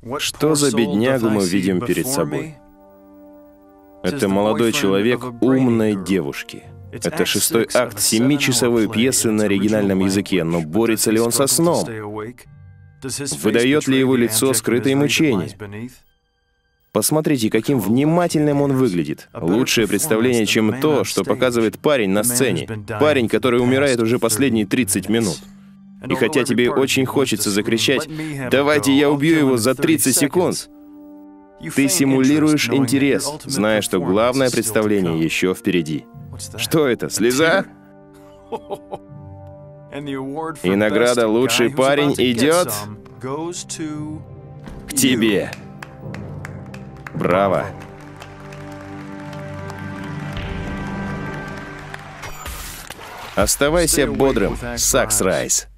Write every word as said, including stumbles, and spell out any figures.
Что за беднягу мы видим перед собой? Это молодой человек умной девушки. Это шестой акт семичасовой пьесы на оригинальном языке, но борется ли он со сном? Выдает ли его лицо скрытые мучения? Посмотрите, каким внимательным он выглядит. Лучшее представление, чем то, что показывает парень на сцене. Парень, который умирает уже последние тридцать минут. И хотя тебе очень хочется закричать «Давайте я убью его за тридцать секунд», ты симулируешь интерес, зная, что главное представление еще впереди. Что это, слеза? И награда «Лучший парень» идет к тебе. Браво! Оставайся бодрым, Сакс Райс.